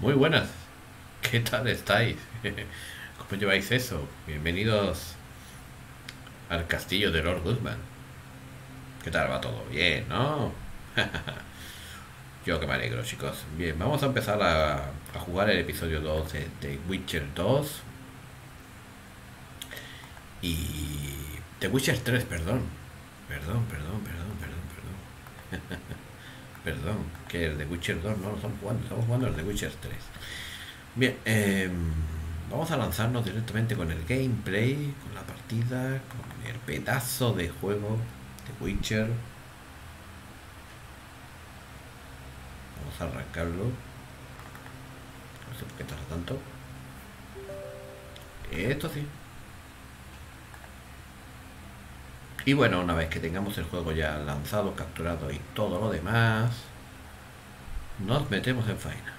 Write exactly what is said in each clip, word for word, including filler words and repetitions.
Muy buenas, ¿qué tal estáis? ¿Cómo lleváis eso? Bienvenidos al castillo de Lord Guzmán. ¿Qué tal va todo? Bien, ¿no? Yo que me alegro, chicos. Bien, vamos a empezar a, a jugar el episodio dos de, de Witcher dos y The Witcher tres, perdón. Perdón, perdón, perdón, perdón, perdón. Perdón, que el The Witcher dos no lo estamos jugando, estamos jugando el The Witcher tres. Bien, eh, vamos a lanzarnos directamente con el gameplay, con la partida, con el pedazo de juego de Witcher. Vamos a arrancarlo. No sé por qué tarda tanto. Esto sí. Y bueno, una vez que tengamos el juego ya lanzado, capturado y todo lo demás, nos metemos en faena.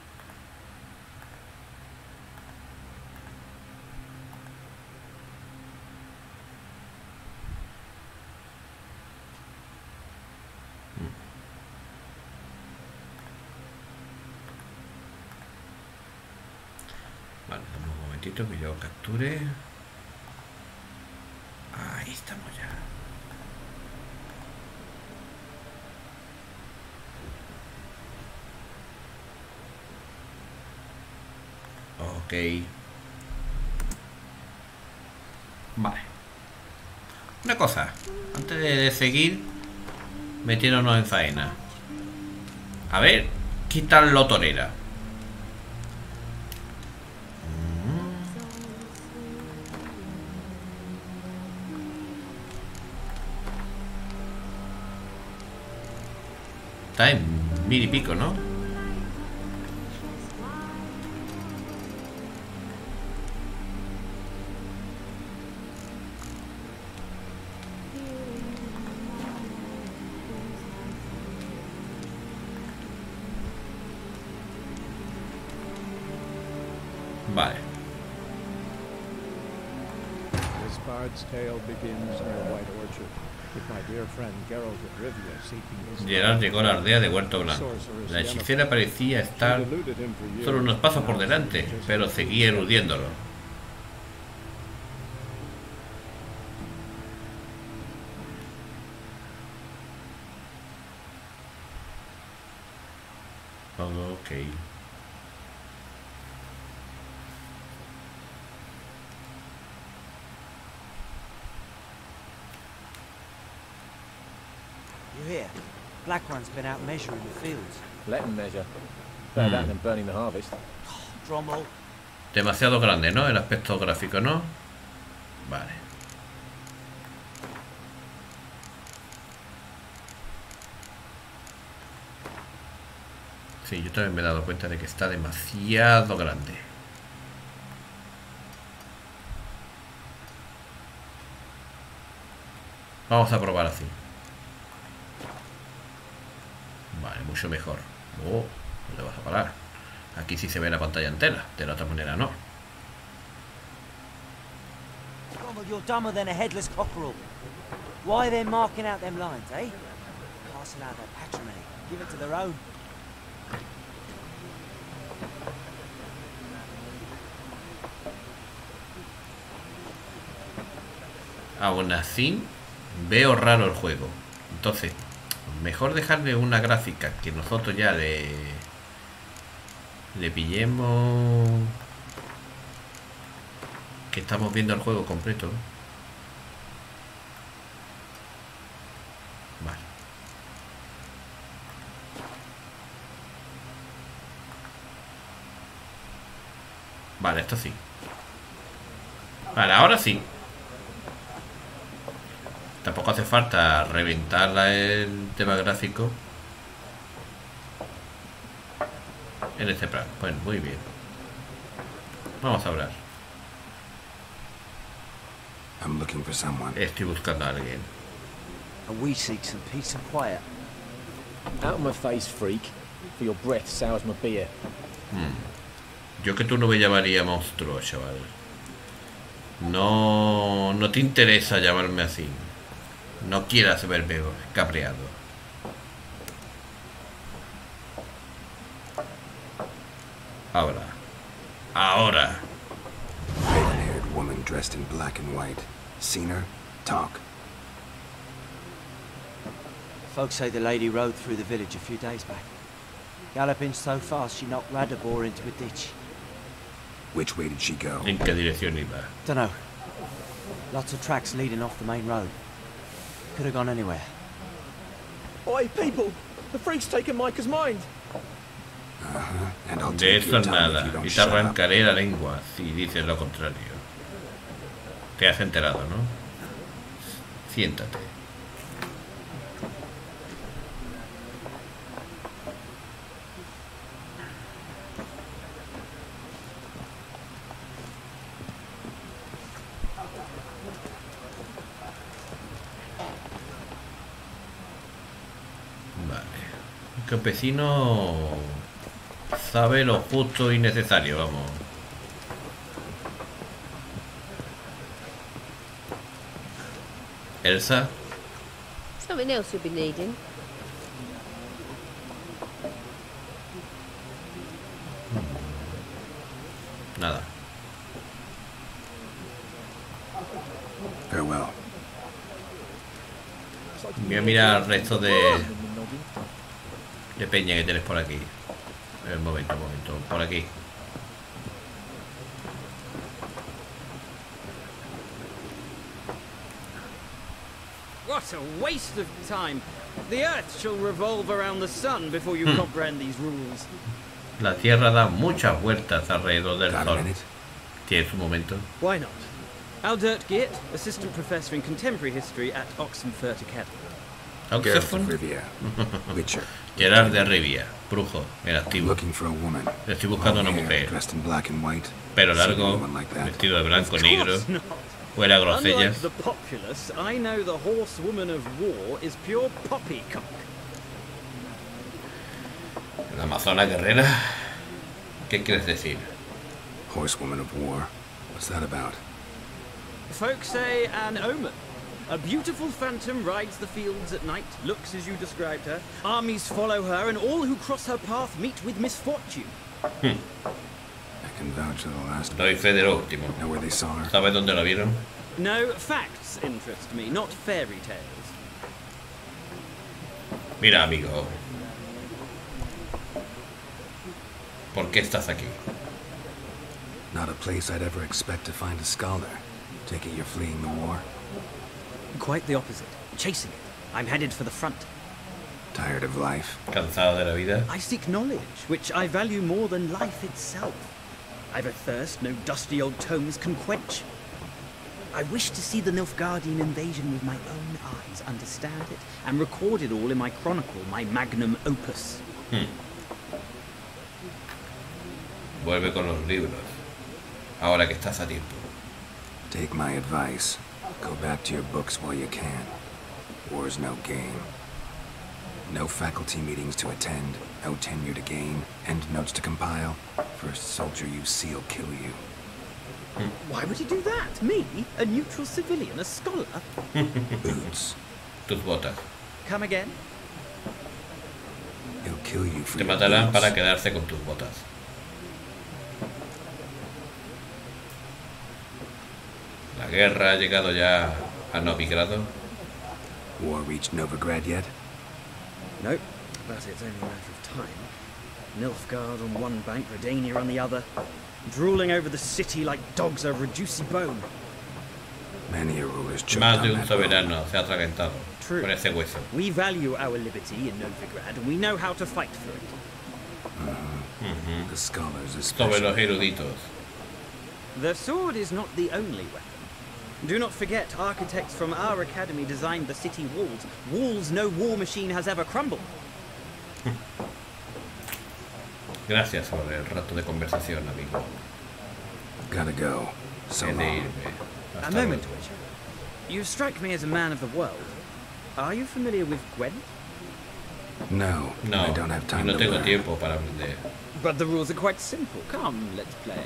Vale, dame un momentito que yo capture. Ahí estamos ya. Ok. Vale. Una cosa, antes de seguir metiéndonos en faena. A ver, ¿qué tal lo tolera? Está en mil y pico, ¿no? Vale. This bard's tale begins near White Orchard, with my dear friend Geralt of Rivia seeking his Geralt llegó a la aldea de Huerto Blanco. La hechicera parecía estar solo unos pasos por delante, pero seguía eludiéndolo. Ok. You hear? Blackrun's been out measuring the fields. Let him measure. Better that than burning the harvest. Drommel. Demasiado grande, ¿no? El aspecto gráfico, ¿no? Vale. Sí, yo también me he dado cuenta de que está demasiado grande. Vamos a probar así. Vale, mucho mejor. Oh, ¿dónde vas a parar? Aquí sí se ve la pantalla entera, de la otra manera no. Drommel, you're dumber than a headless cockerel. Why are they marking out them lines, eh? Passing out their patrimony. Give it to their own. Aún así, veo raro el juego. Entonces, mejor dejarle una gráfica que nosotros ya le, le pillemos, que estamos viendo el juego completo. Vale. Vale, esto sí. Vale, ahora sí. Tampoco hace falta reventar el tema gráfico en este plan. Bueno, muy bien. Vamos a hablar. I'm looking for someone. Estoy buscando a alguien. And we seek some peace and quiet. Out of my face, freak. For your breath sours my beer. Yo que tú no me llamaría monstruo, chaval. No, no te interesa llamarme así. No quieras verme cabreado. Ahora. Ahora. Raven-haired woman dressed in black and white. Seen her? Talk. Folks say the lady rode through the village a few days back. Galloping so fast she knocked Radabor into a ditch. Which way did she go? ¿En qué dirección iba? Dunno. Lots of tracks leading off the main road. Could have gone anywhere. Oi, people! The freak's taken Micah's mind! Uh-huh. And I'll De take eso your tongue nada. if you Y don't te shut up. arrancaré la lengua si dices lo contrario. Te has enterado, ¿no? Siéntate. Vale. El campesino sabe lo justo y necesario, vamos. Elsa, Something else you'll be needing. nada. Farewell. Voy a mirar el resto de, de peña que tienes por aquí. Eh, Un momento, un momento. Por aquí. What a waste of time. The Earth shall revolve around the sun before you comprehend these rules. La Tierra da muchas vueltas alrededor del Got a Sol. minute? ¿Tienes un momento? Why not? Aldert Geert, Assistant Professor in Contemporary History at Oxenfurt Academy. Geralt of Oxford. Rivia. Witcher. Gerard de Rivia. Brujo. El activo. Looking for a woman. Estoy buscando una Long hair, mujer. Dressed in black and white. Pelo Seen largo. anyone like that? Vestido de blanco, Of negro. course not. Fuera Unlike grosellas. the populace, I know the horsewoman of war is pure poppycock. La amazona guerrera. ¿Qué quieres decir? Horsewoman of war. What's that about? Folks say an omen. A beautiful phantom rides the fields at night, looks as you described her. Armies follow her, and all who cross her path meet with misfortune. I can vouch for the last. Doy fe de lo último. Know where they saw her? ¿Sabes dónde la vieron? No, facts interest me, not fairy tales. Mira, amigo. ¿Por qué estás aquí? Not a place I'd ever expect to find a scholar. Take it you're fleeing the war? Quite the opposite. Chasing it. I'm headed for the front. Tired of life? ¿Cansado de la vida? I seek knowledge, which I value more than life itself. I've a thirst no dusty old tomes can quench. I wish to see the Nilfgaardian invasion with my own eyes, understand it, and record it all in my chronicle, my magnum opus. Hmm. Vuelve con los libros. Ahora que estás a tiempo. Take my advice. Go back to your books while you can. War's no game. No faculty meetings to attend, no tenure to gain, end notes to compile. First soldier you see'll kill you. Why would he do that? Me? A neutral civilian? A scholar? Boots. Tus botas. Come again? He'll kill you for Te your matarán boots. para quedarse con tus botas. La guerra ha llegado ya a Novigrado. War reached Novigrad yet? Nope, but it's only a matter of time. Nilfgaard on one bank, Redania on the other, drooling over the city like dogs over a juicy bone. Many a ruler's choked Más on de un that bone. soberano se ha atragantado True. con ese hueso. We value our liberty in Novigrad, and we know how to fight for it. The scholars Sobre especially. los eruditos. The sword is not the only weapon. Do not forget, architects from our academy designed the city walls. Walls no war machine has ever crumbled. Gracias por el rato de conversación, amigo. Gotta go. So He de long. irme. A Hasta moment, luego. Witcher. You strike me as a man of the world. Are you familiar with Gwent? No, No, I don't have y time no to tengo learn. tiempo para aprender. But the rules are quite simple. Come, let's play.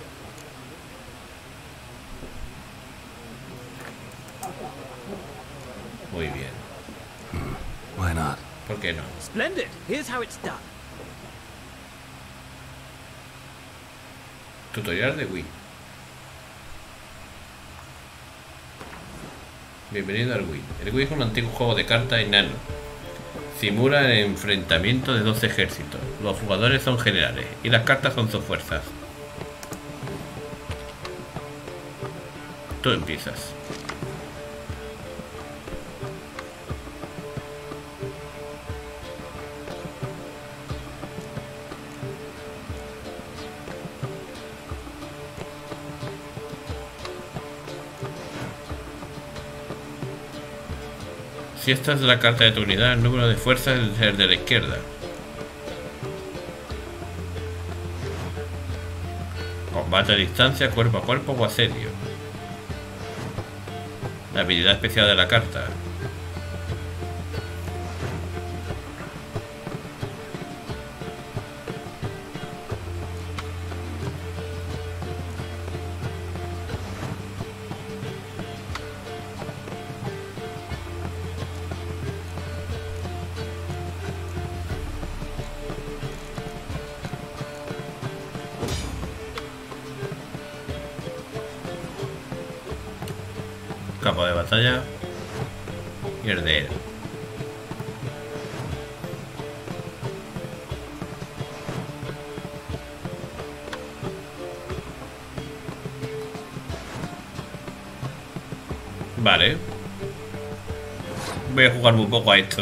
Muy bien. Why not? ¿Por qué no? Splendid. Here's how it's done. Tutorial de Wii. Bienvenido al Wii. El Wii es un antiguo juego de cartas enano. Simula el enfrentamiento de dos ejércitos. Los jugadores son generales y las cartas son sus fuerzas. Tú empiezas. Si esta es la carta de tu unidad, el número de fuerzas es el de la izquierda. Combate a distancia, cuerpo a cuerpo o asedio. La habilidad especial de la carta. Campo de batalla y heredero. Vale. Voy a jugar un poco a esto.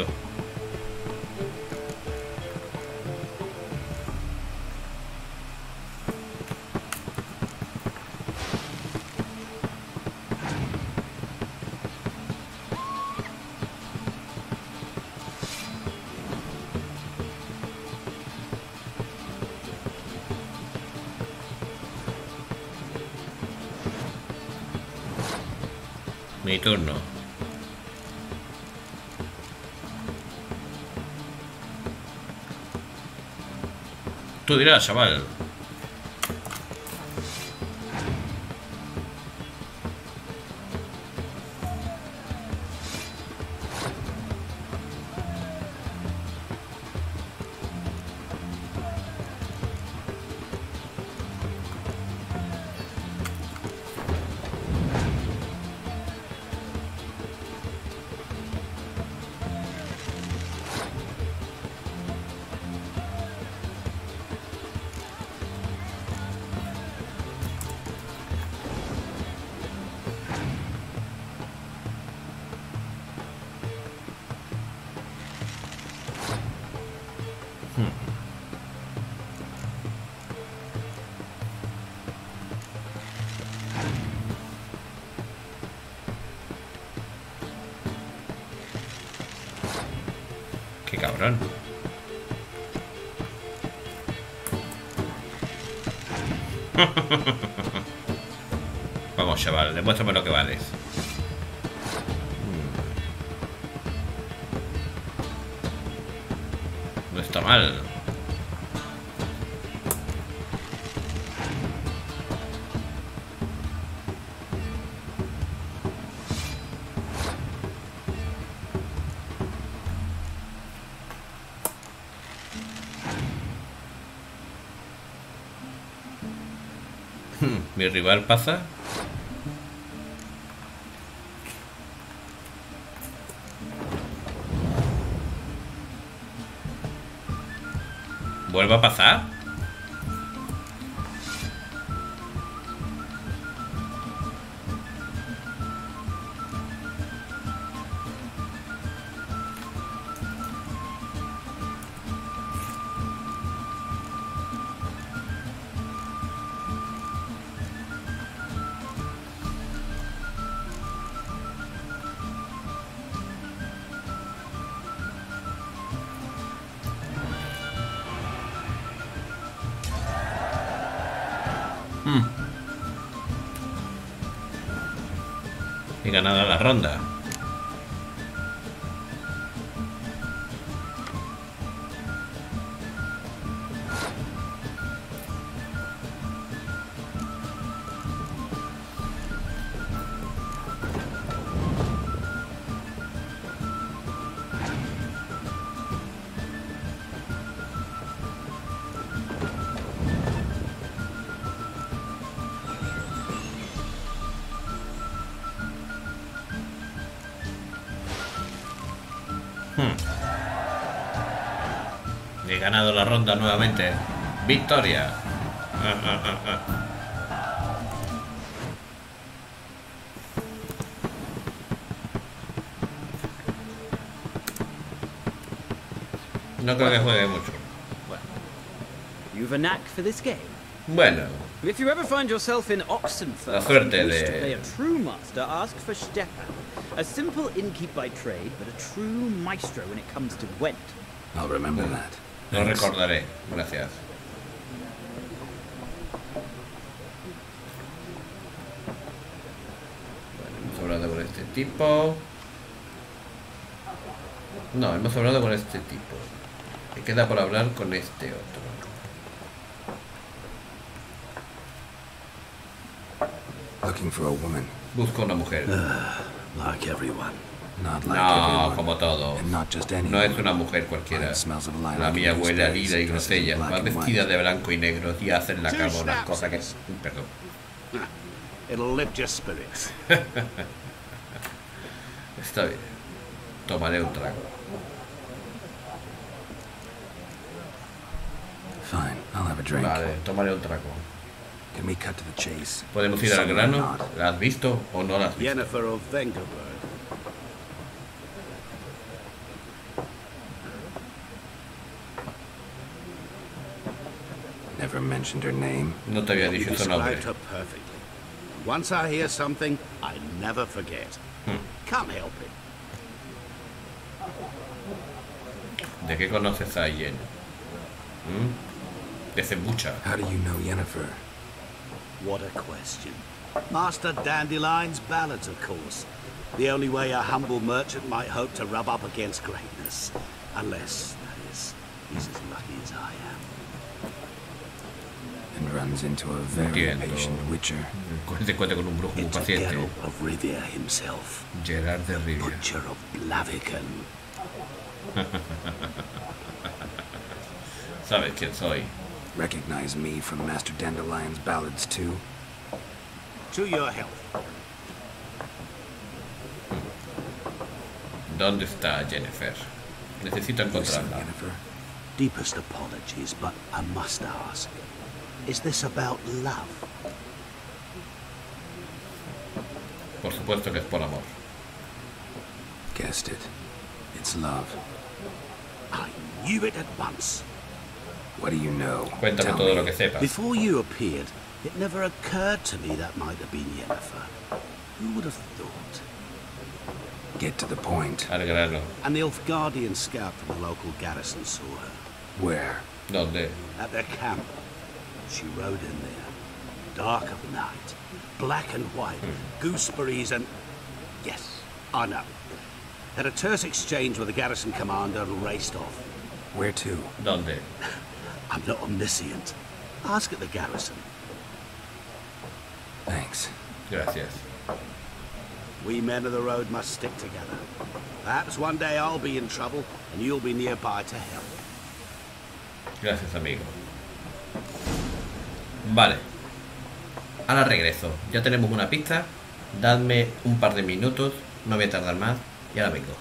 Mi turno. Tú dirás, chaval. Qué cabrón. Vamos, chaval, demuéstrame lo que vales. No está mal. Mi rival pasa. ¿Vuelve a pasar? Hmm. He ganado la ronda. Hmm. He ganado la ronda nuevamente. Victoria. Ah, ah, ah, ah. No creo que juegue mucho. You've a knack for this game. Bueno, If you ever find yourself in Oxenfurt, La suerte and wish de- to play a true master, ask for Stepan. A simple innkeep by trade, but a true maestro when it comes to Gwent. I'll remember that. lo Thanks. recordaré. Gracias. Bueno, hemos hablado con este tipo. No, hemos hablado con este tipo. Me queda por hablar con este otro. Looking for a woman. Busco una mujer. Like everyone. Not like No, everyone. como todos. And not just anyone. No es una mujer cualquiera. Mine smells of lilac La and mía huele a gooseberries, lila y dresses in grosella. black Va and vestida white. de blanco y negro y hace en la Two cama unas snaps. cosas que... Perdón. It'll lift your spirits. Está bien. Tomaré un trago. Fine, I'll have a drink. Vale, tomaré un trago. Can we cut to the chase? ¿Podemos ir al Some or grano? not. ¿La has visto o no la has visto? Yennefer of Vengerberg. Never mentioned her name. No te había You dicho su nombre. described her perfectly. Once I hear something, I never forget. Can't help it. ¿De qué conoces a Yen? ¿Mm? De Zembucha. How do you know Yennefer? What a question. Master Dandelion's ballads, of course. The only way a humble merchant might hope to rub up against greatness. Unless, that is, he's as lucky as I am. And runs into a very Entiendo. patient witcher. Se encuentra con un brujo muy It's paciente. Geralt of Rivia himself. Gerard de Rivia. Butcher of Blaviken. ¿Sabes quién soy? Recognize me from Master Dandelion's ballads too? To your health. ¿Dónde está Jennifer? Necesito Listen, encontrarla. Yennefer. Deepest apologies, but I must ask. Is this about love? Por supuesto que es por amor. Guessed it. It's love. I knew it at once. What do you know? Cuéntame Tell todo me. lo que sepas. Before you appeared, it never occurred to me that might have been Yennefer. Who would have thought? Get to the point. Al grano. An Nilfgaardian scout from the local garrison saw her. Where? ¿Dónde? At their camp. She rode in there. Dark of night. Black and white. Gooseberries and... Yes, I know. Had a terse exchange with the garrison commander and raced off. Where to? ¿Dónde? I'm not omniscient. Ask at the garrison. Thanks. Gracias. We men of the road must stick together. Perhaps one day I'll be in trouble and you'll be nearby to help. Gracias, amigo. Vale. Ahora regreso. Ya tenemos una pista. Dadme un par de minutos. No voy a tardar más. Y ahora vengo.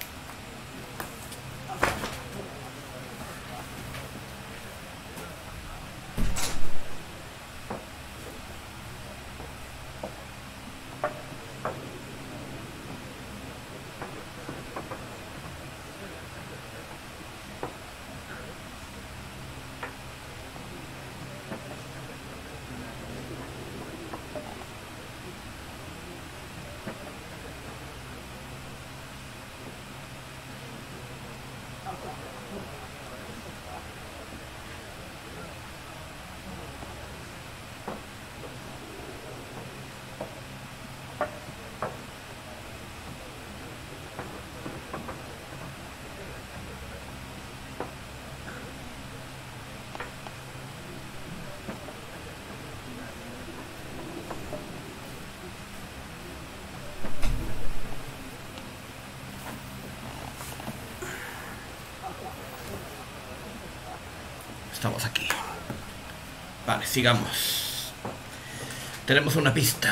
Estamos aquí. Vale, sigamos. Tenemos una pista.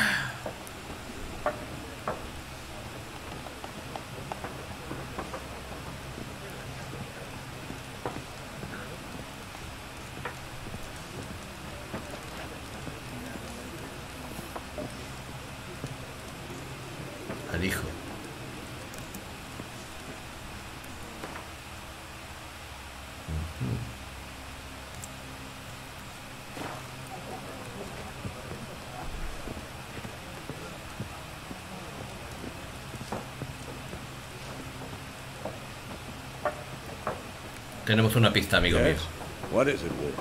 dijo. Tenemos una pista, amigo mío. Yes? What is it, Will?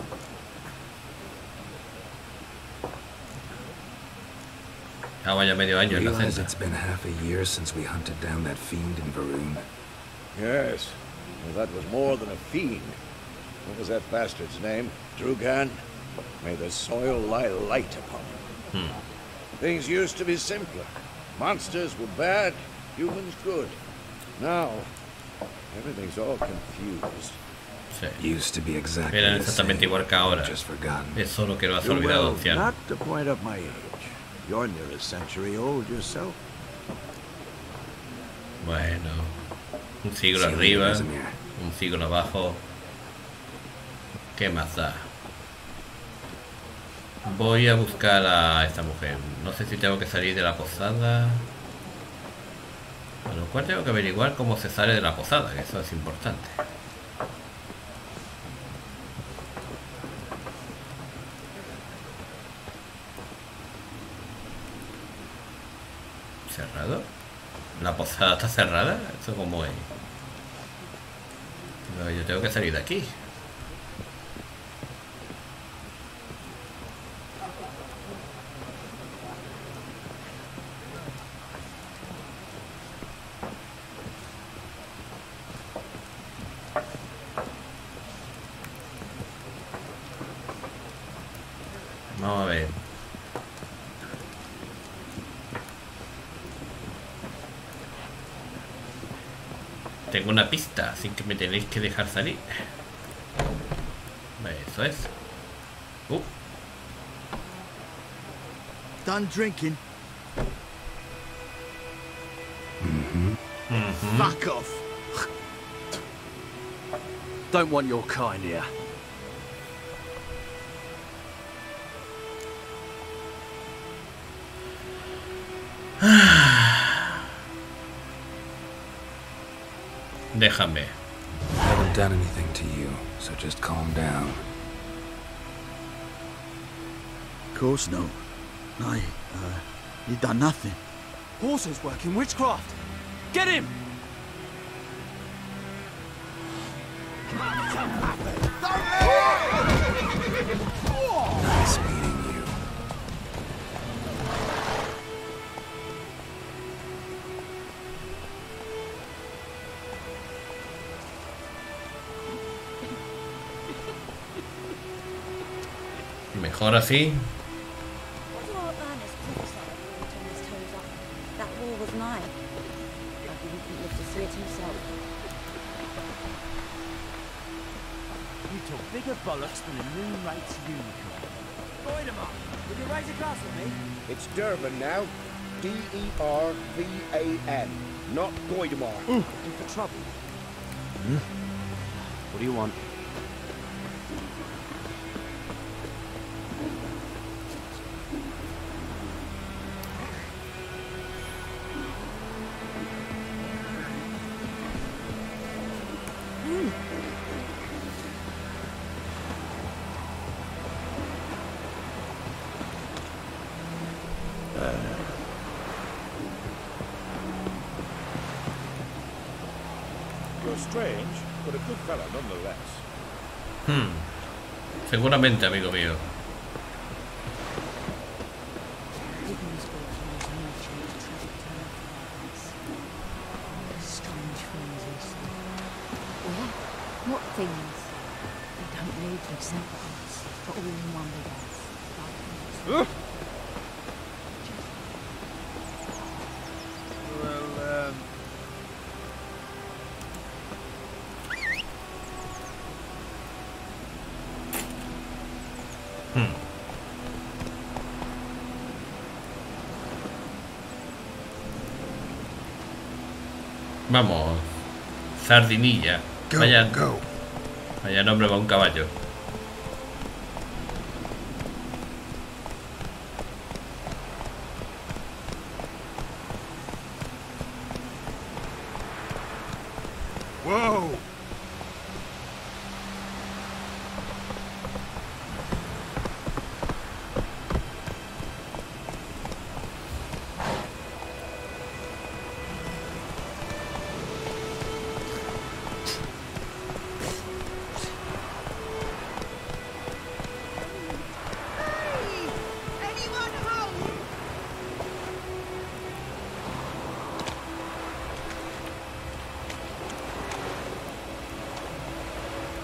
Ah, vaya medio año en la Realize celda. it's been half a year since we hunted down that fiend in Varun. Yes. Well, that was more than a fiend. What was that bastard's name? Drugan? May the soil lie light upon him. Hmm. Things used to be simpler. Monsters were bad, humans good. Now, everything's all confused. Sí. Used to be exactly Eran the exactamente same, igual que ahora. just forgotten. Es solo que lo has You olvidado, will anciano. not to point up my age. You're near a century old yourself. Bueno, un siglo Sí, arriba, Casimir. un siglo abajo. ¿Qué más da? Voy a buscar a esta mujer. No sé si tengo que salir de la posada. A lo cual tengo que averiguar cómo se sale de la posada, que eso es importante. ¿Cerrado? ¿La posada está cerrada? ¿Eso cómo es? No, yo tengo que salir de aquí. Vamos a ver. Tengo una pista, así que me tenéis que dejar salir. Eso es. Uh. Done drinking. Mm-hmm. Mm-hmm. Fuck off. Don't want your kind here. Déjame. I haven't done anything to you, so just calm down. Of course no. I, uh, you done nothing. Horses work in witchcraft. Get him! Nice meeting you. Mejor así. What do our banners call us that war torn his toes off? That war was mine. I didn't live to see it himself. You talk bigger bollocks than a moon rates unicorn. Goidemar, would you raise a glass with me? It's Durban now. D E R V A N, not Goidemar. In for trouble. Hmm? What do you want? You're strange, but a good fellow nonetheless. Hmm. Seguramente, amigo mío. Strange things you see. What? What things? They don't live except for us, but all in one big house. Well, um... Hmm. Vamos. Sardinilla. Go, Vaya, go. vaya nombre para un caballo.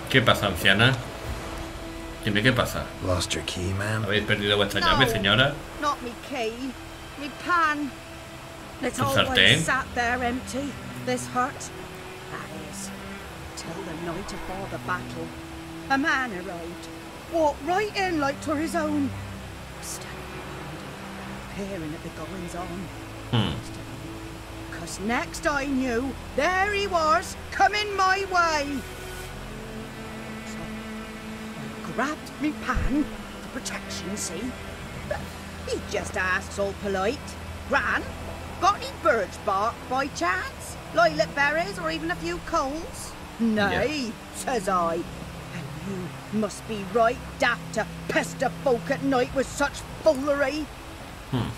¿Qué pasa, anciana? Dime qué pasa. Lost your key, ma'am? ¿Habéis perdido vuestra llave, señora? Not me key. Me pan. It's Tu sartén. always sat there empty. This hut. That is. Till the night afore the battle. A man arrived. Walked right in like 'twere his own. Standing around, peering at the goings on. Hmm. Cause next I knew, there he was, coming my way. So I grabbed me pan for protection, see? But he just asked all polite. Gran, got any bird's bark by chance? Lilac berries or even a few coals? Nay, Yeah. says I. And you must be right daft to pester folk at night with such foolery. Hmm.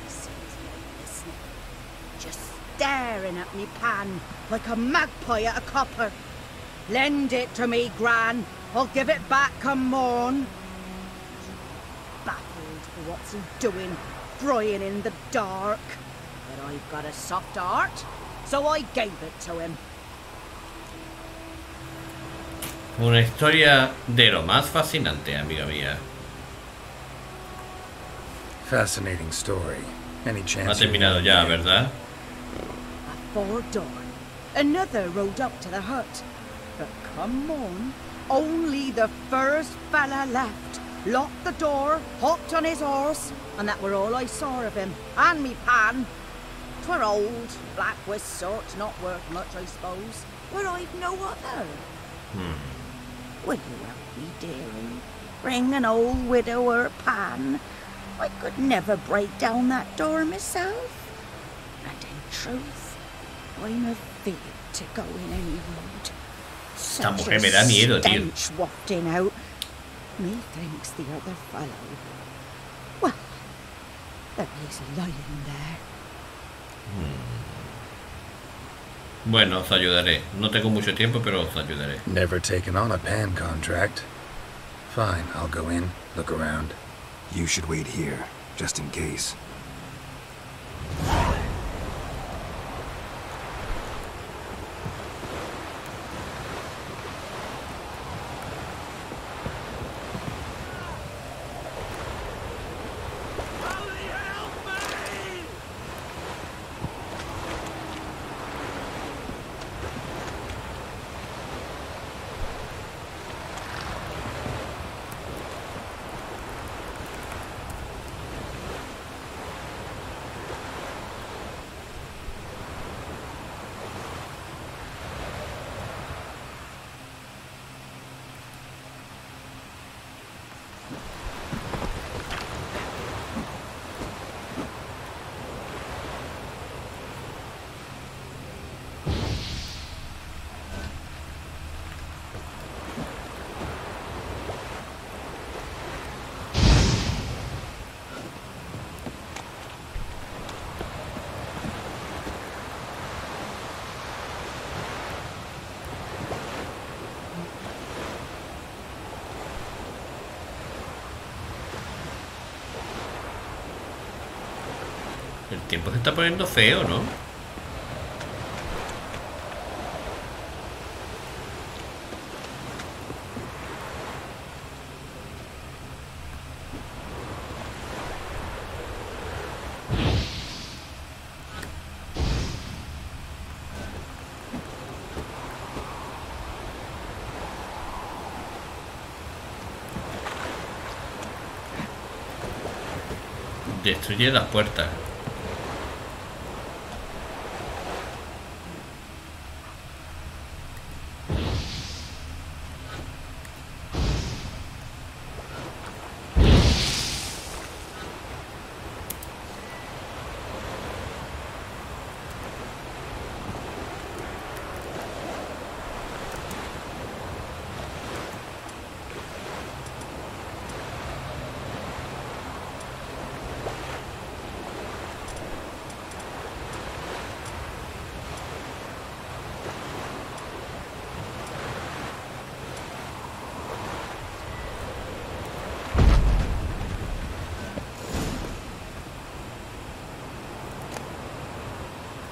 Just staring at me pan like a magpie at a copper. Lend it to me, Gran. I'll give it back come morn. Baffled for what's he doing, frying in the dark. But I've got a soft heart, so I gave it to him. Una historia de lo más fascinante, amiga mía. Fascinating story. Any Ha chance? terminado ya, ¿verdad? Before dawn, another rode up to the hut. But come on, only the first fella left. Locked the door, hopped on his horse, and that were all I saw of him. And me pan. 'Twere old, black with sort, not worth much, I suppose. But I've no other. Hmm. Will you help me, dearie? Bring an old widower pan. I could never break down that door myself. And in truth, I'm afraid to go in any road. Esta Such mujer a me da miedo, tío. stench wafting out. Methinks the other fellow. Well, there is lying there. Bueno, os ayudaré. No tengo mucho tiempo, pero os ayudaré. Never taken on a pan contract. Fine, I'll go in, look around. You should wait here, just in case. El tiempo se está poniendo feo, ¿no? Destruye las puertas.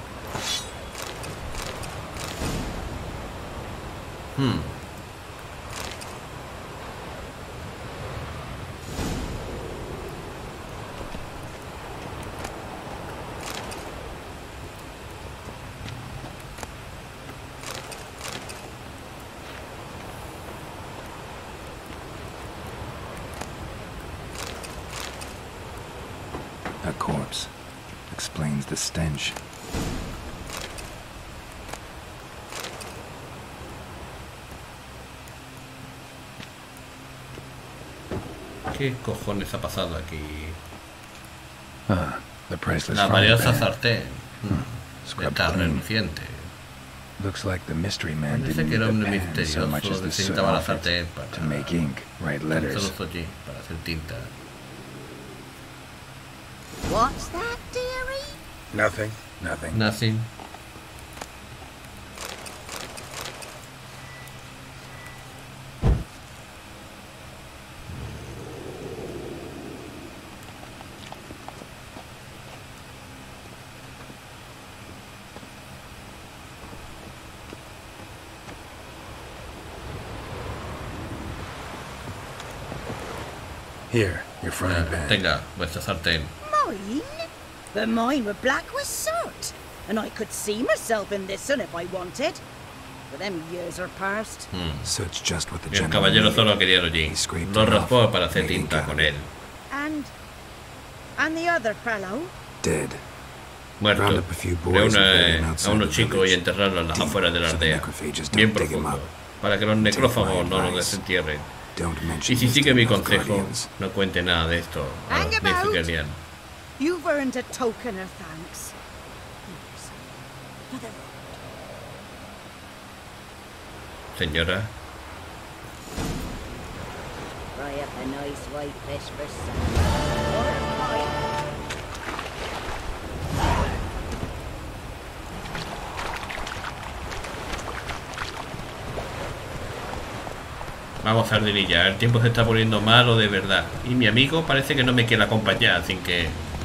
Hmm. A corpse. Explains the stench. ¿Qué cojones ha pasado aquí? Ah, the priceless La frying valiosa pan. sartén. Hmm. Scrubbed Está clean. reluciente. Looks like the mystery man Parece didn't que need el the hombre pan so much misterioso as the soot necesitaba la off it sartén para to make ink, write letters. Canceloso allí, para hacer tinta. What's that, dearie? Nothing. Nothing. Nothing. Here, your frying pan. Tenga, vuestra sartén. Mine? But mine were black with soot. And I could see myself in this one if I wanted. But them years are past. Hmm. Soot's just what the Y el gentleman caballero needed. solo quería allí. Lo raspó para hacer tinta con él. And... and the other fellow? Dead. Muerto. Round up a few boys and bury Reúne him a outside unos the chicos y village. enterrarlos a las afueras de la So the aldea. necrophages Bien don't dig him profundo. up. Para que los Take my necrófagos no los advice. desentierren. Don't mention Y si this sigue to mi the North consejo, Guardians. no cuente nada de esto a Hang los about. Nilfgaardian. You've earned a token of thanks. For the Señora, Fry up a nice white fish for supper. Or a pie. vamos, Sardinilla, el tiempo se está poniendo malo de verdad. Y mi amigo parece que no me quiere acompañar, así que...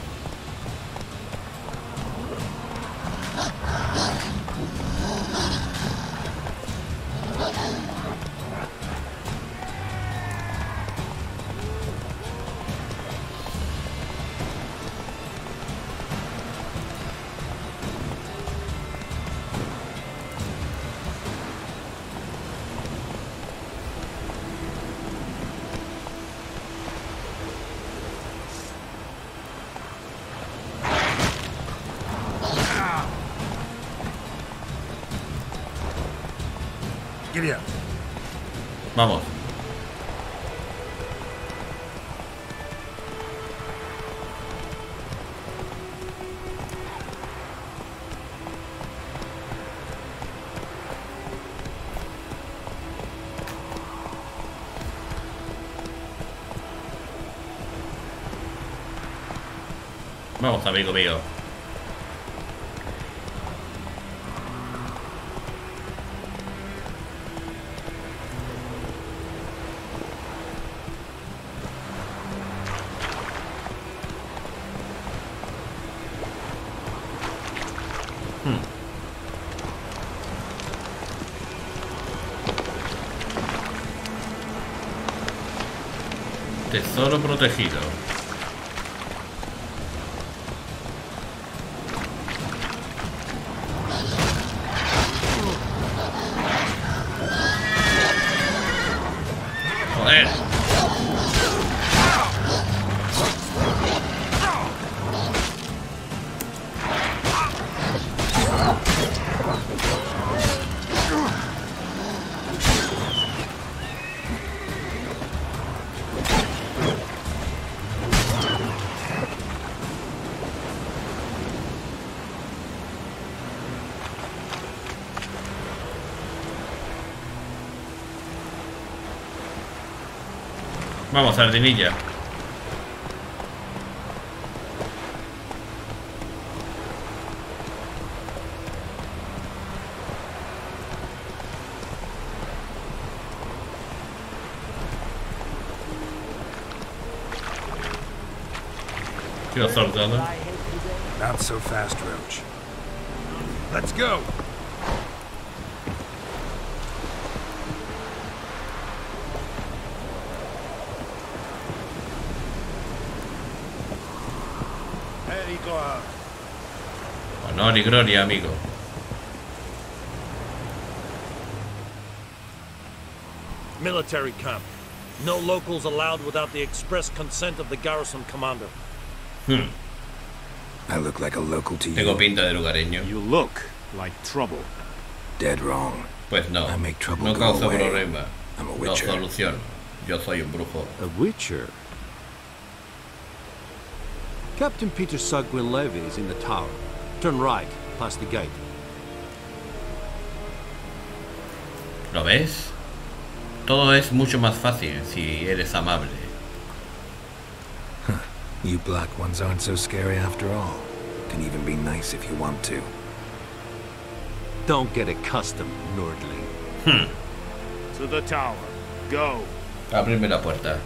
Giddy up. Vamos. Vamos, amigo mío. Tesoro protegido. Joder. Vamos, Sardinilla. Quiero soldado. Not so fast, Roach. Let's go. Honor y gloria, amigo. Military camp. No locals allowed without the express consent of the garrison commander. Hmm. I look like a local to you. Tengo pinta de lugareño. You look like trouble. Dead wrong. Pues no. I make trouble No go causo away. problema. I'm a Lo witcher. soluciono. Yo soy un brujo. A witcher? Captain Peter Sugwin Levy is in the tower. Turn right, past the gate. ¿Lo ves? Todo es mucho más fácil si eres amable. Huh. You black ones aren't so scary after all. Can even be nice if you want to. Don't get accustomed, Nordling. Hmm. To the tower. Go. Ábreme la puerta.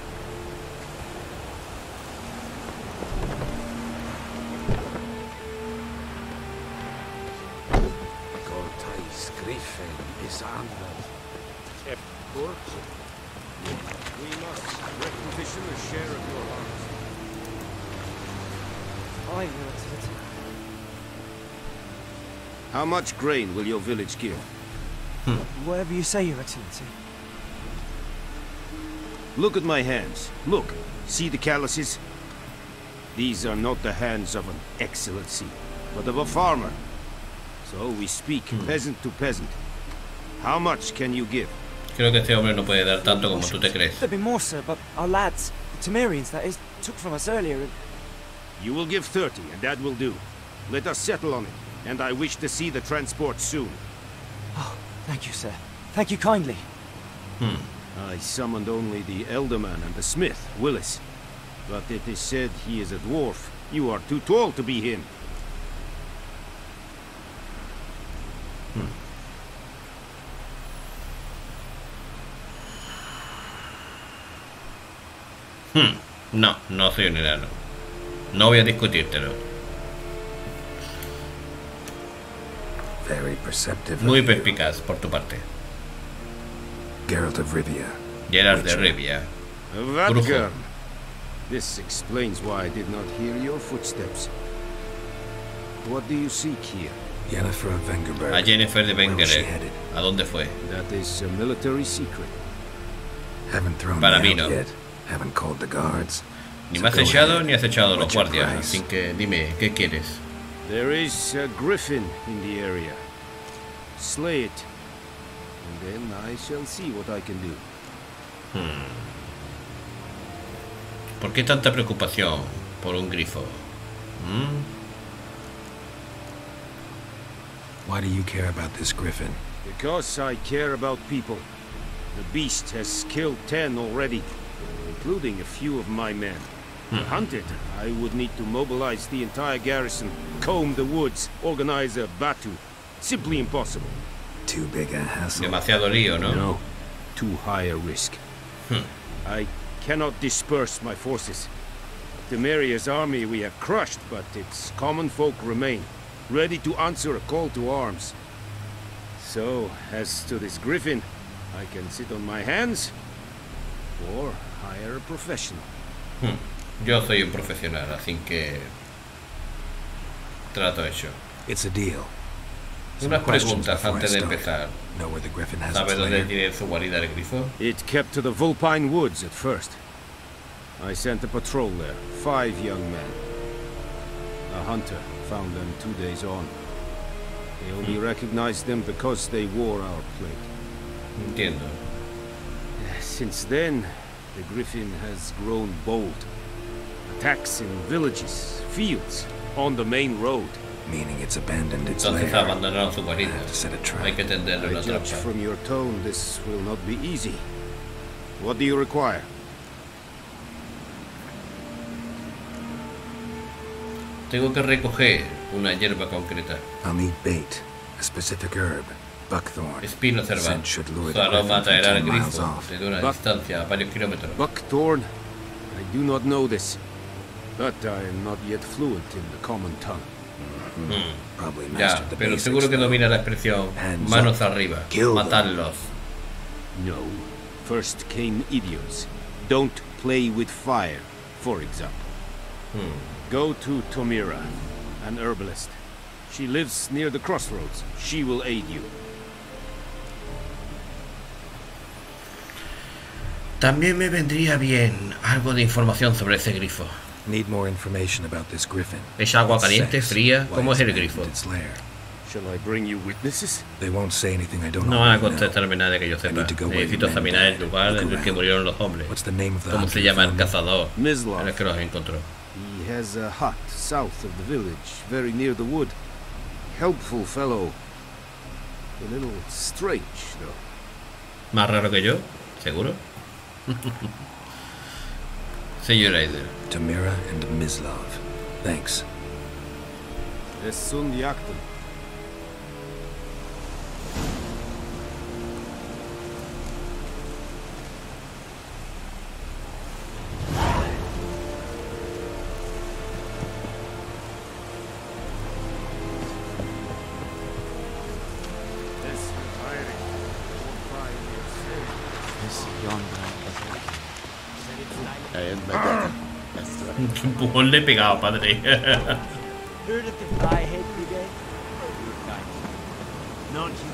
Cortais Griffin is under. Of course. We must requisition a share of your arms. Aye, Your Excellency. How much grain will your village give? Whatever you say, Your Excellency. Look at my hands. Look. See the calluses? These are not the hands of an excellency, but of a farmer. So we speak peasant to peasant. How much can you give? Creo que este hombre no puede dar tanto como tú te crees. There'd be more, sir, but our lads, the Temerians, that is, took from us earlier and... You will give thirty, and that will do. Let us settle on it, and I wish to see the transport soon. Oh, thank you, sir. Thank you kindly. Hmm. I summoned only the Elderman and the smith, Willis. But it is said he is a dwarf. You are too tall to be him. Hmm. Hmm. No, no soy un enano. No voy a discutírtelo. Very perceptive. Muy perspicaz por tu parte. Geralt of Rivia. Geralt de Rivia. Vatgar. This explains why I did not hear your footsteps. What do you seek here? Yennefer of Vengerberg. A Yennefer de Where was she Vengerberg. headed? ¿A dónde fue? That is a military secret. Haven't thrown Para me mí out no. yet. Haven't called the guards. Ni So me has go echado ahead. ni has echado los What's your guardias. price? Así que dime, ¿qué quieres? There is a griffin in the area. Slay it, and then I shall see what I can do. Hmm. ¿Por qué tanta preocupación por un grifo? ¿Mm? Why do you care about this griffin? Because I care about people. The beast has killed ten already, including a few of my men. To hunt it, I would need to mobilize the entire garrison, comb the woods, organize a batu. Simply impossible. Too big a hassle. Demasiado lío, ¿no? No, too high a risk. Hmm. I cannot disperse my forces. Temeria's army we have crushed, but its common folk remain, ready to answer a call to arms. So, as to this griffin, I can sit on my hands, or hire a professional. Hmm. Yo soy un profesional, así que trato hecho. It's a deal. Unas questions preguntas before I antes de start. empezar. Know where the griffin has ¿Sabes its dónde lair? tiene su guarida el grifo? It kept to the Vulpine Woods at first. I sent a patrol there, five young men. A hunter found them two days on. They only recognized them because they wore our plate. Entiendo. Since then, the griffin has grown bold. Attacks in villages, fields, on the main road. Meaning it's abandoned its Entonces lair. abandonaron su guarida. To set a trap. Hay que tenderle I una judge trampa. from your tone this will not be easy. What do you require? Tengo que recoger una hierba concreta. I'll need bait, a specific herb, buckthorn. Espino Scent cervano. should lure Su the aroma griffin from atraerá al ten miles grifo off. desde una Buck- distancia a varios kilómetros. Buckthorn? I do not know this, but I am not yet fluent in the common tongue. Hmm. Probably Ya, mastered the pero basics, seguro que though. domina la expresión Hands manos up. arriba, Kill them. matarlos. No. First came idiots. Don't play with fire, for example. Hmm. Go to Tomira, an herbalist. She lives near the crossroads. She will aid you. También me vendría bien algo de información sobre ese grifo. Need more information about this griffin. Es agua Its caliente, sex, fría. why ¿Cómo it's es el abandoned grifo? its lair. Shall I bring you witnesses? They won't say anything I don't No van a already know. contestarme nada que yo I sepa. need to go where Necesito the men examinar el died. lugar Look en el que around. murieron los hombres. What's the name of the ¿Cómo hunter se who llama el found them? cazador? Mislav. En el que los encontró. He has a hut south of the village, very near the wood. Helpful fellow. A little strange, though. Más raro que yo, seguro. Señor Aider. Tamira and Mislav. Thanks. Es sun yakten. Un empujón le he pegado, padre. Heard of the Flyhead Brigade? Not you.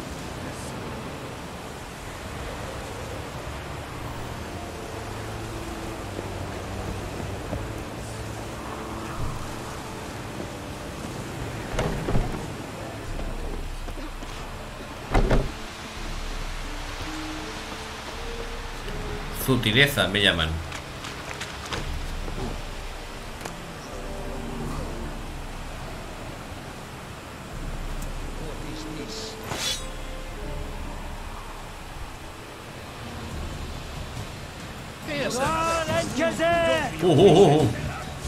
Sutileza me llaman. Uh, uh, uh, uh.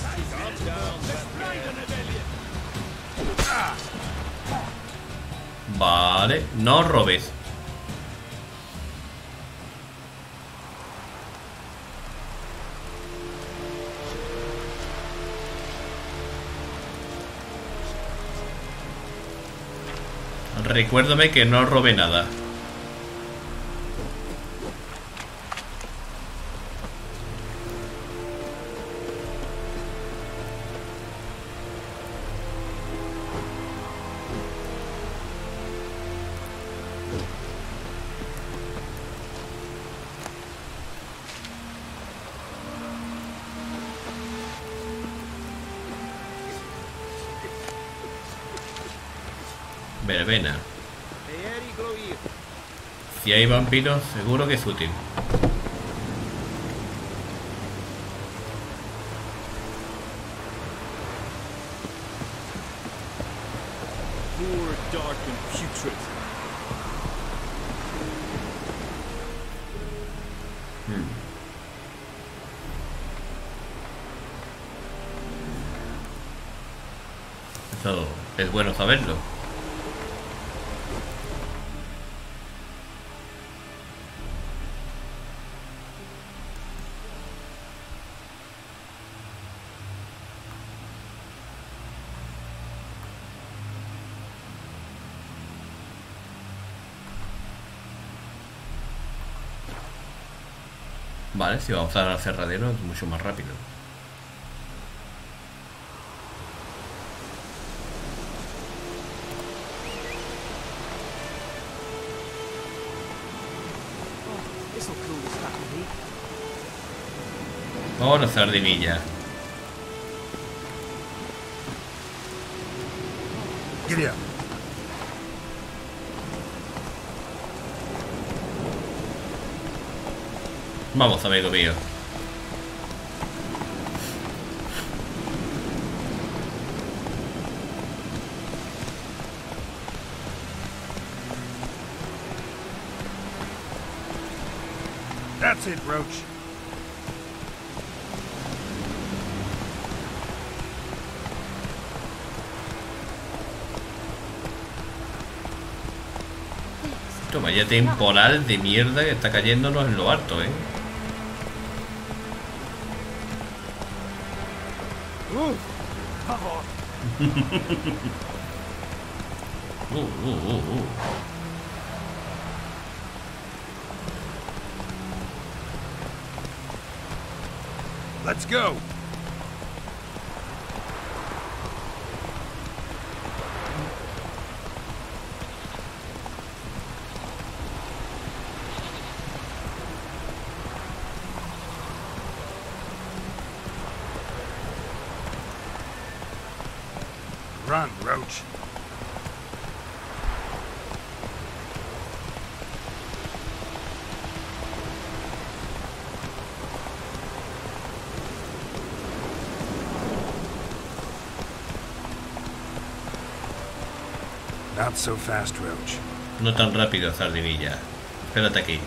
Vale, no robes. Recuérdame que no robe nada. Verbena. Si hay vampiros, seguro que es útil. More dark and putrid. Hmm. Eso es bueno saberlo. Vale, si vamos a dar al cerradero es mucho más rápido. Oh, la sardinilla. Giddy up. Vamos, amigo mío. That's it, Roach. Esto vaya temporal de mierda que está cayéndonos en lo alto, eh. Uh, come on. uh, uh, uh, uh. Let's go. Run, Roach. Not so fast, Roach. No tan rápido, Sardinilla. Espérate aquí.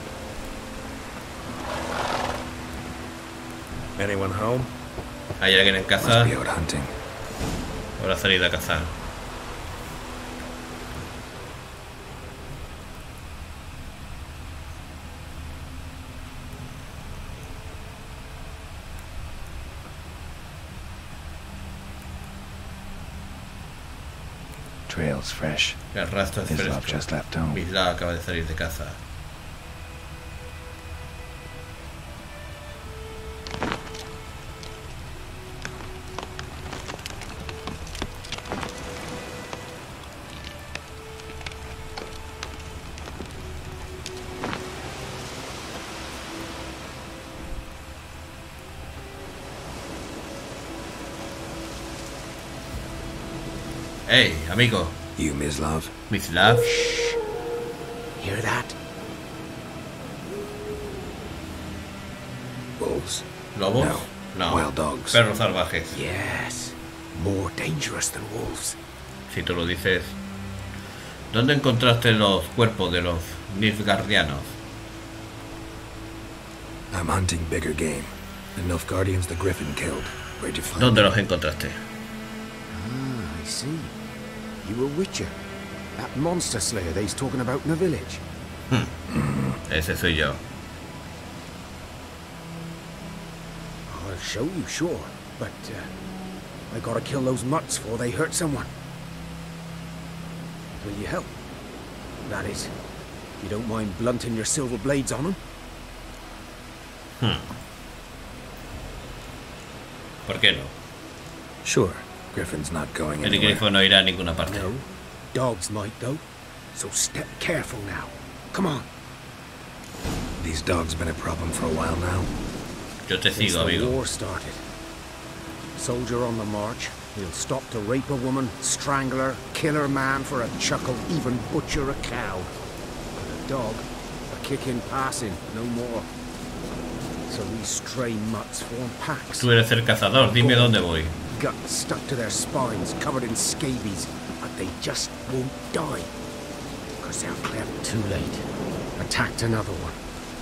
Anyone home? ¿Hay alguien en casa? Must be out hunting. Habrá salido a cazar. Trail's fresh. El rastro es Mislav fresco. just left home. Mislav acaba de salir de casa. Hey, amigo. You, Mislav? Mislav. Hear that? Wolves. ¿Lobos? No. No. Wild dogs. Perros salvajes. Yes. More dangerous than wolves. Si tú lo dices. ¿Dónde encontraste los cuerpos de los Nilfgaardianos? I'm hunting bigger game. The Nilfgaardians the Griffin killed. Where'd you find ¿Dónde them? los encontraste? Ah, I see. You were Witcher. That monster slayer they's talking about in the village. Hmm. Ese soy yo. I'll show you, sure. But, uh, I gotta kill those mutts before they hurt someone. Will you help? That is, you don't mind blunting your silver blades on them? Hmm. ¿Por qué no? Sure. Griffin's not going El anywhere. grifo no irá a ninguna parte. No. Dogs might, though. So step careful now. Come on. These dogs been a problem for a while now. Yo te Since sigo, the amigo. war started. Soldier on the march. He'll stop to rape a woman, strangle her, kill her man for a chuckle, even butcher a cow. But a dog, a kick in passing, no more. So these stray mutts form packs. Tú eres el cazador, dime dónde voy. Guts stuck to their spines, covered in scabies, but they just won't die. Because they're clever. Too late. Attacked another one.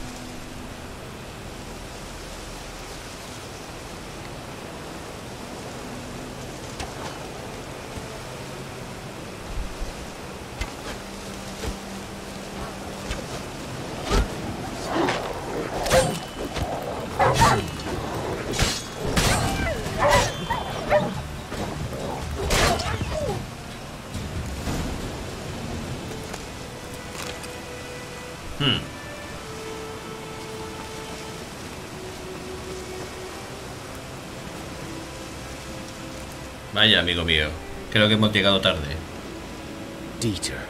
Hmm. Vaya, amigo mío. Creo que hemos llegado tarde. Dieter.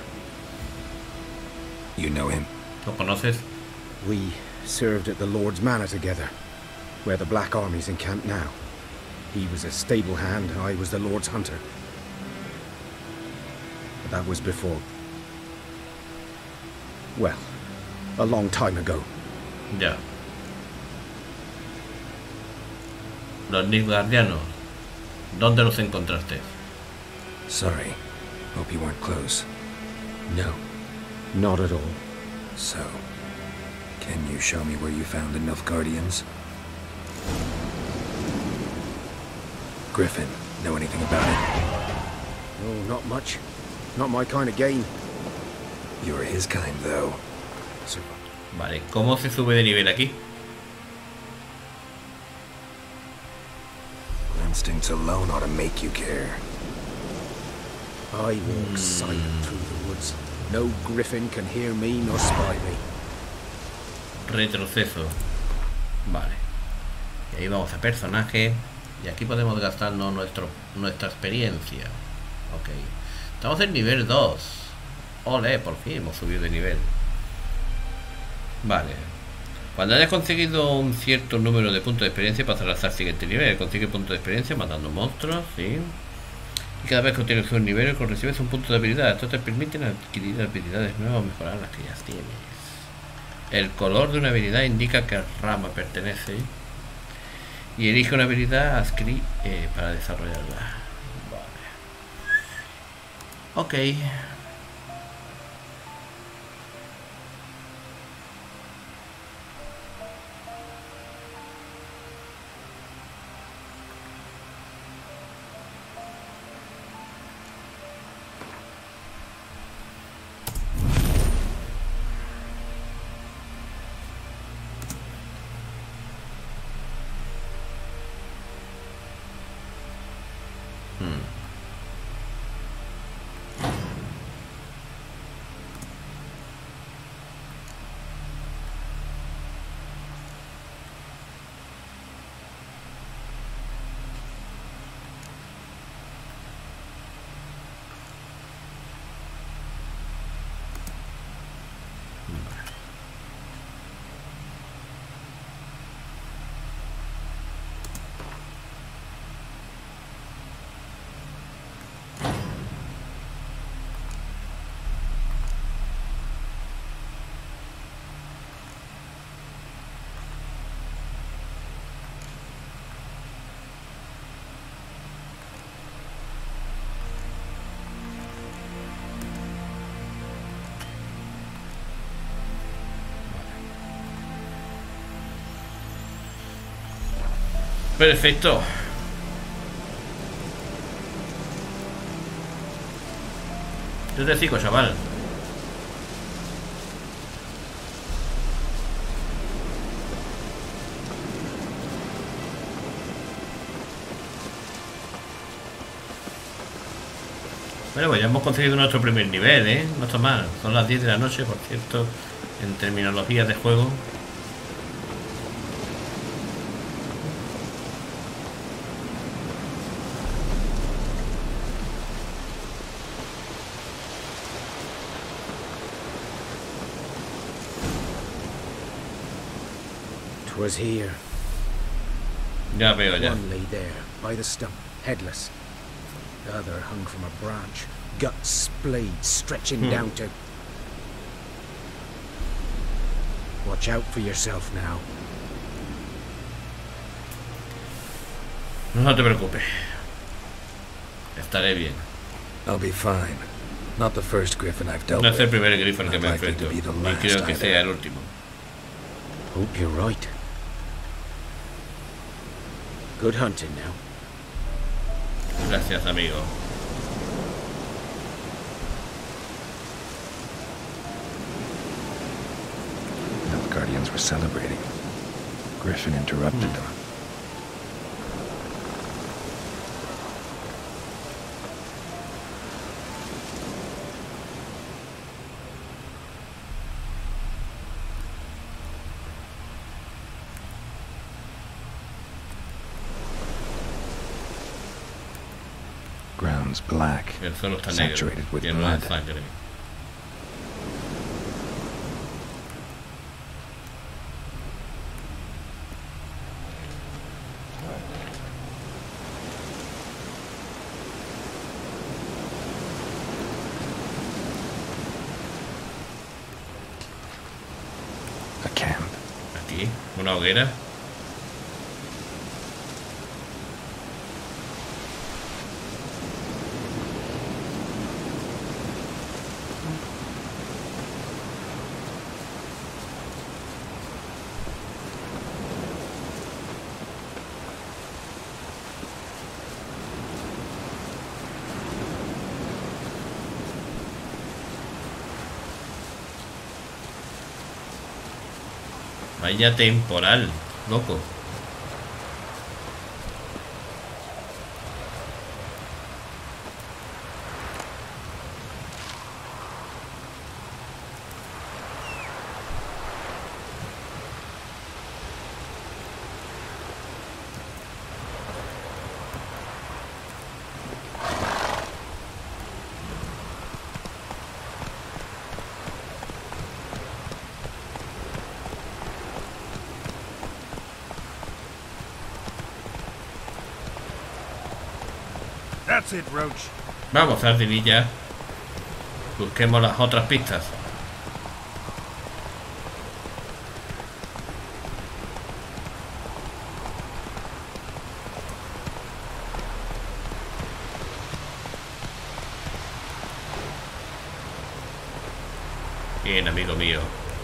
You know him? ¿Lo conoces? We served at the Lord's Manor together, where the Black Army's encamped now. He was a stable hand, I was the Lord's hunter. But that was before... well, a long time ago. Ya. Los Nilfgaardianos. ¿Dónde los encontraste? Sorry. Hope you weren't close. No. Not at all. So, can you show me where you found the Nilfgaardians? Griffin, know anything about it? Oh, not much. Not my kind of game. You're his kind, though. So, Vale, ¿cómo se sube de nivel aquí? Instincts alone ought to make you care. I walk silent through the woods. No griffin can hear me nor spy me. Retroceso. Vale. Y ahí vamos a personaje. Y aquí podemos gastarnos nuestro, nuestra experiencia. Ok. Estamos en nivel dos. Ole, por fin hemos subido de nivel. Vale. Cuando hayas conseguido un cierto número de puntos de experiencia pasarás al siguiente nivel. Consigue puntos de experiencia matando monstruos, ¿sí? Y cada vez que obtienes un nivel, recibes un punto de habilidad. Esto te permite adquirir habilidades nuevas o mejorar las que ya tienes. El color de una habilidad indica qué rama pertenece. Y elige una habilidad adscribe eh, para desarrollarla. Vale. Ok. Perfecto. Yo te digo, chaval. Bueno, pues ya hemos conseguido nuestro primer nivel, ¿eh? No está mal. Son las diez de la noche, por cierto, en terminología de juego. Was here. Ya veo ya. One lay there, by the stump, headless. The other hung from a branch, guts splayed, stretching Hmm. down to... Watch out for yourself now. No te preocupes. Estaré bien. I'll be fine. Not the first Griffin I've dealt No with. es el primer Griffin que Not me likely to enfrento. be the Ni last creo que either. sea el último. Hope you're right. Good hunting now. Gracias, amigo. The Guardians were celebrating. Griffin interrupted them. Ground's black, El suelo está negro. saturated with Lleno de blood. sangre. A camp. Aquí, una hoguera. Vaya temporal, loco. That's it, Roach. Vamos, Sardinilla. Busquemos las otras pistas. Bien, amigo mío.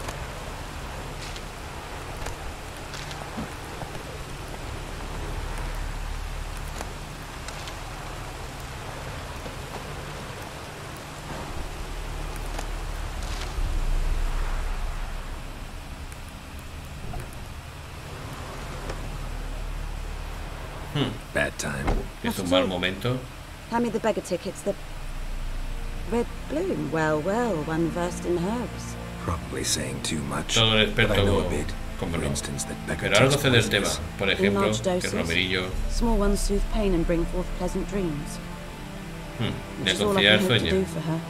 Hmm. Bad time. Es un mal momento. Hand me the beggar tickets. The red bloom. Well, well, one versed in herbs. Probably saying too much. Todo el but I know a experto, bit. como For no. instance, that beggar Pero algo takes sé del tema. poisonous. Por In ejemplo, large que el doses, romerillo small ones soothe pain and bring forth pleasant dreams. hmm, Which de is all I conciliar can el hope to do sueño. for her.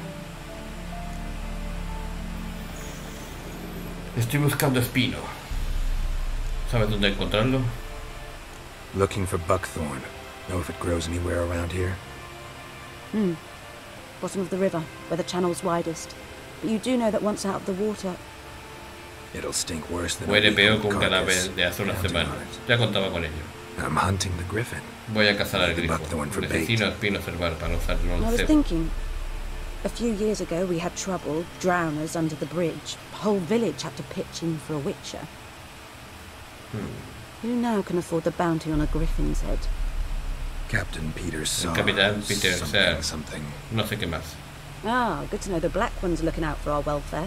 Estoy buscando espino. ¿Sabes dónde encontrarlo? Looking for buckthorn. Know if it grows anywhere around here? Hmm. Bottom of the river, where the channel's widest. But you do know that once out of the water, It'll stink worse than a Huele week peor old que un carcass. cadáver de hace una Counting semana. on it. Ya contaba con ello. I'm hunting the griffin. Voy a cazar al The grifo. buckthorn for bait. Necesito espino cerval para usarlo I en was cebo. thinking, a few years ago we had trouble, drowners under the bridge. The whole village had to pitch in for a witcher. Hmm. Who now can afford the bounty on a griffin's head? Captain Peter El Saw. capitán Peter something, Saar. something. No sé qué más. Ah, good to know the Black One's looking out for our welfare.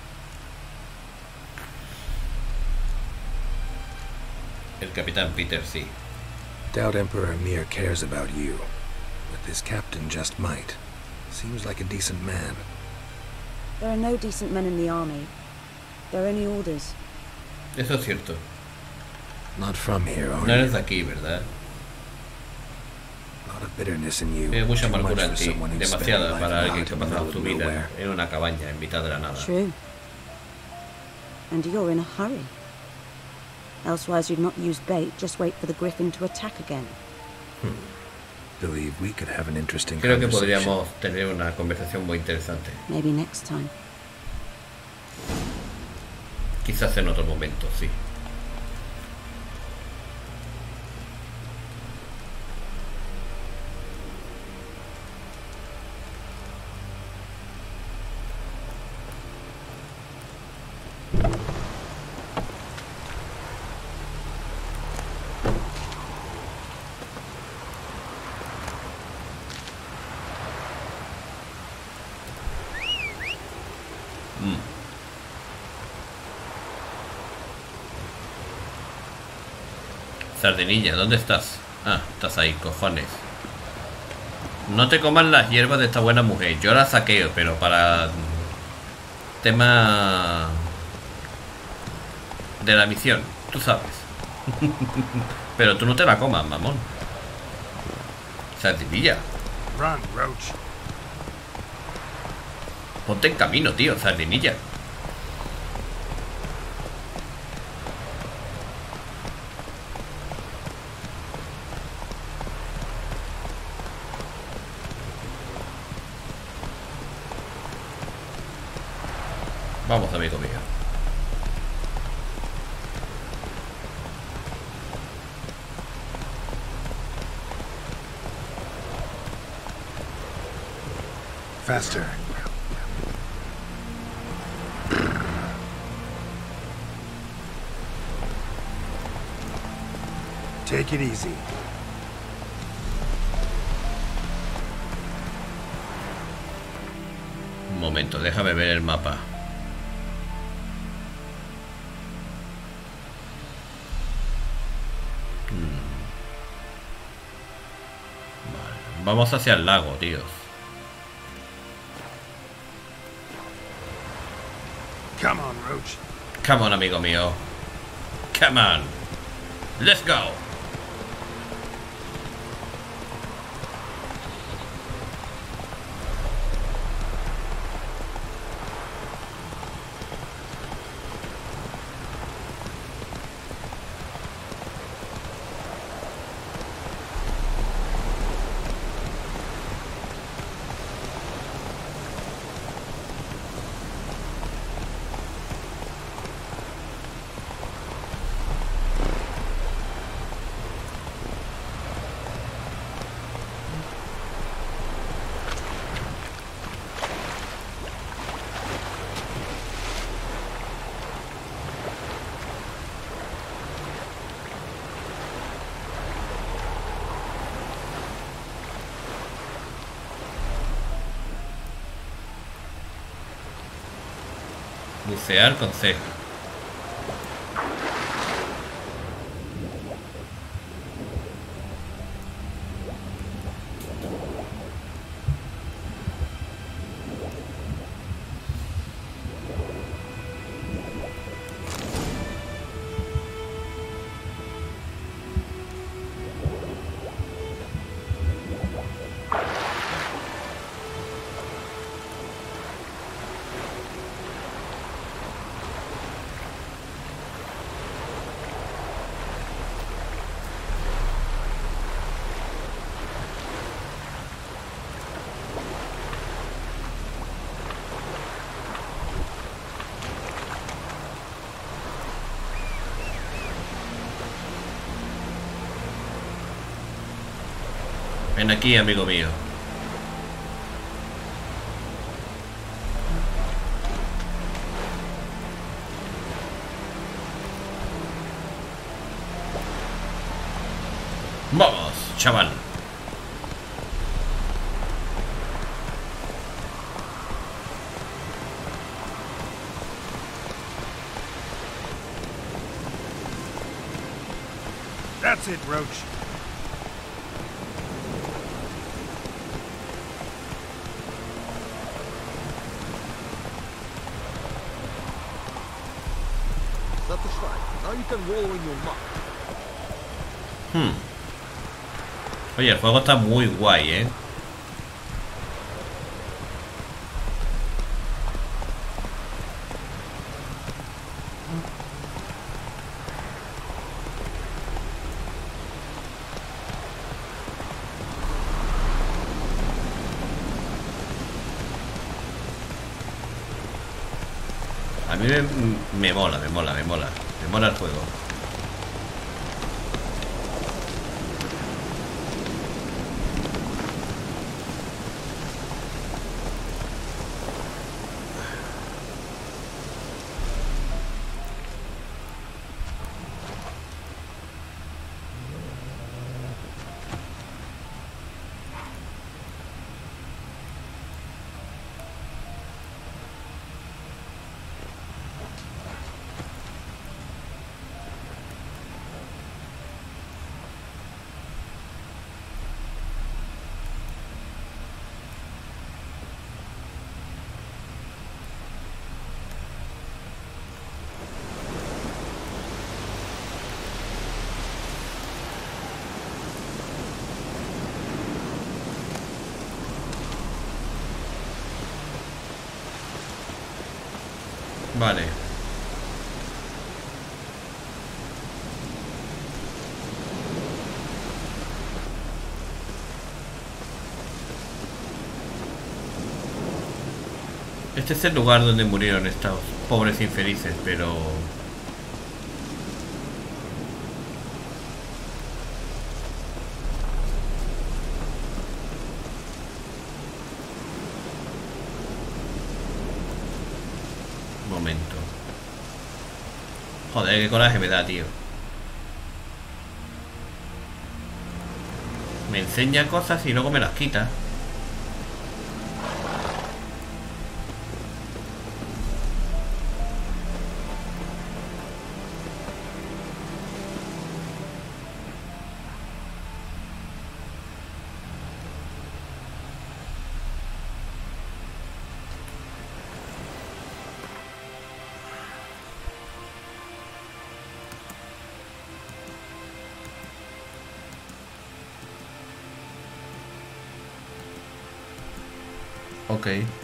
El capitán Peter, sí. Doubt Emperor Mir cares about you, but this captain just might. Seems like a decent man. There are no decent men in the army. There are only orders. Eso es cierto. Not from here, are No eres you? de aquí, ¿verdad? A lot of bitterness in you. Hay mucha Too much amargura for en ti. someone who spent a Demasiada life para in the alguien que ha middle pasado of su vida nowhere. en una cabaña en mitad de la nada. True. And you're in a hurry. Elsewise you'd not use bait, just wait for the griffin to attack again. Hmm. Believe we could have an interesting Creo que conversation. podríamos tener una conversación muy interesante. Maybe next time. Quizás en otro momento, sí. Mm. Sardinilla, ¿dónde estás? Ah, estás ahí, cojones. No te comas las hierbas de esta buena mujer. Yo las saqueo, pero para tema de la misión, tú sabes. Pero tú no te la comas, mamón. Sardinilla, Run, Roach. ponte en camino, tío, Sardinilla. Vamos, amigo mío. Faster. Take it easy. Un momento, déjame ver el mapa. Hmm. Vale. Vamos hacia el lago, tíos. Come on, Roach. Come on, amigo mío. Come on. Let's go. Bucear con C. Ven aquí, amigo mío. Vamos, chaval. That's it, Roach. That's the shrine. Now you can wallow in your muck. Hmm. Oye, el juego está muy guay, ¿eh? A mí me, me mola, me mola, me mola. Me mola el juego. Vale. Este es el lugar donde murieron estos pobres infelices, pero... momento. Joder, qué coraje me da, tío. Me enseña cosas y luego me las quita. Ok.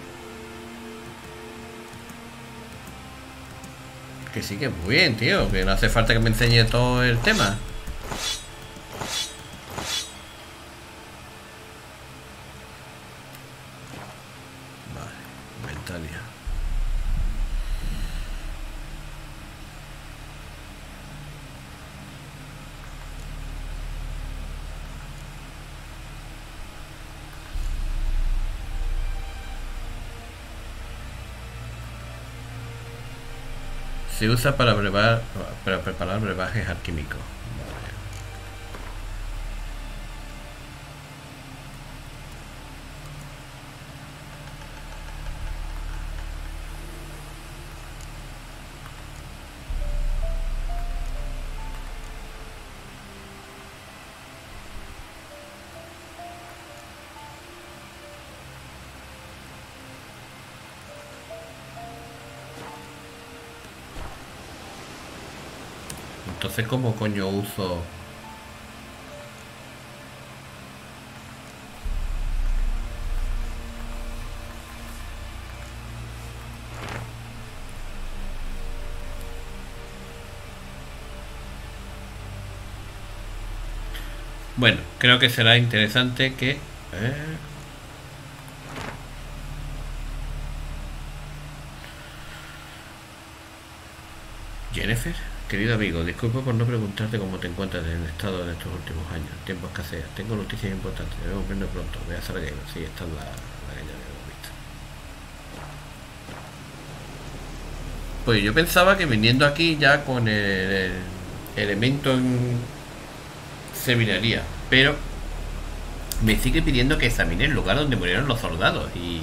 Que sí, que muy bien, tío. Que no hace falta que me enseñe todo el tema. Vale, Ventalia. Se usa para, brevar, para preparar brebajes alquímicos. entonces ¿cómo coño uso? Bueno, creo que será interesante que... Eh... Jennifer, querido amigo, disculpa por no preguntarte cómo te encuentras en el estado en estos últimos años. Tiempo escasea. Tengo noticias importantes. Debemos vernos pronto. Voy a Sarajevo. Sí, esta es la, la que ya habíamos visto. Pues yo pensaba que viniendo aquí ya con el, el elemento en seminaría, pero me sigue pidiendo que examine el lugar donde murieron los soldados y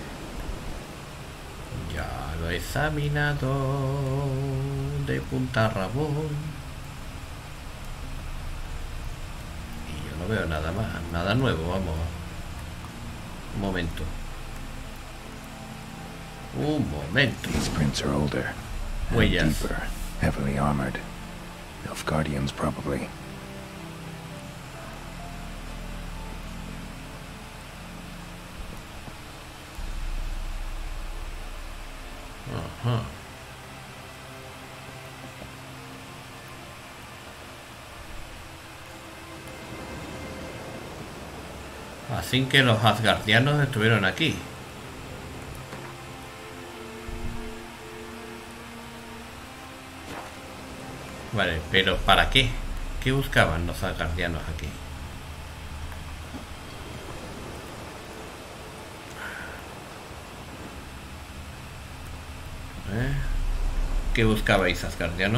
ya lo he examinado de punta a rabón y yo no veo nada más, nada nuevo. Vamos, un momento, un momento. These prints are older and Huellas. deeper, heavily armored. Nilfgaardians probably. Ajá. Así que los asgardianos estuvieron aquí. Vale, pero ¿para qué? ¿Qué buscaban los asgardianos aquí? ¿Eh? ¿Qué buscabais, asgardianos?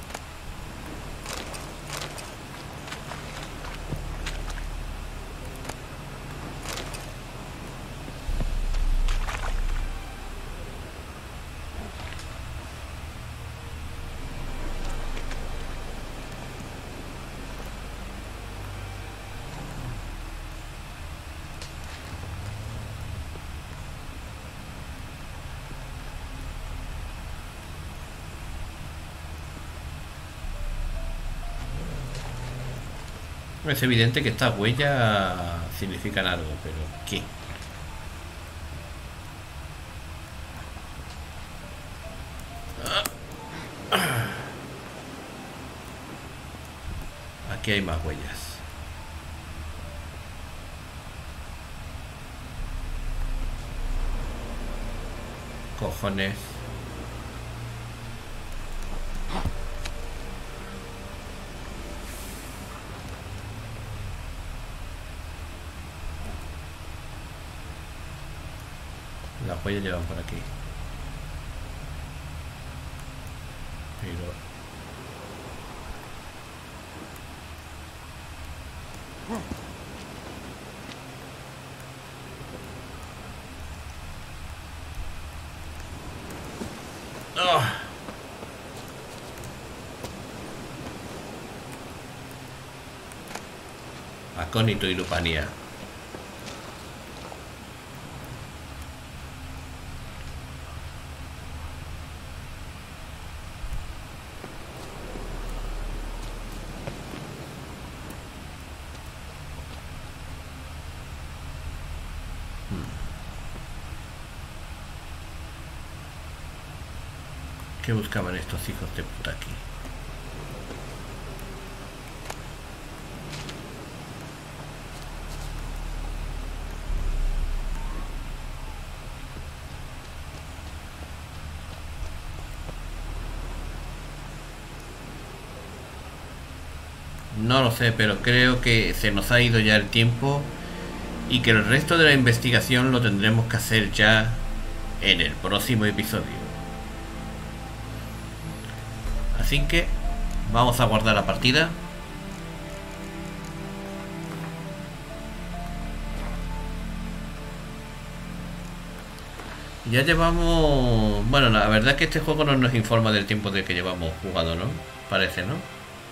Es evidente que estas huellas significan algo, pero ¿qué? Aquí hay más huellas. Cojones. Las huellas llevan por aquí. Pero... ¡Oh! Acónito y Lupanía. ¿Qué buscaban estos hijos de puta aquí? No lo sé, pero creo que se nos ha ido ya el tiempo y que el resto de la investigación lo tendremos que hacer ya en el próximo episodio. Así que vamos a guardar la partida. Ya llevamos... Bueno, la verdad es que este juego no nos informa del tiempo de que llevamos jugado, ¿no? Parece, ¿no?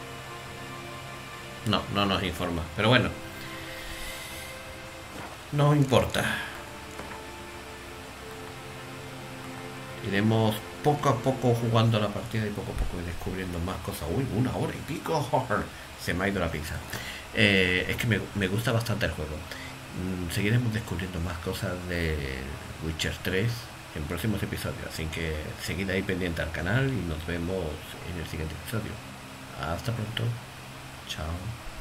No, no nos informa. Pero bueno, no importa. Iremos poco a poco jugando la partida y poco a poco descubriendo más cosas. Uy, una hora y pico. Se me ha ido la pinza. Eh, es que me, me gusta bastante el juego. Mm, seguiremos descubriendo más cosas de Witcher tres en próximos episodios. Así que seguid ahí pendiente al canal y nos vemos en el siguiente episodio. Hasta pronto. Chao.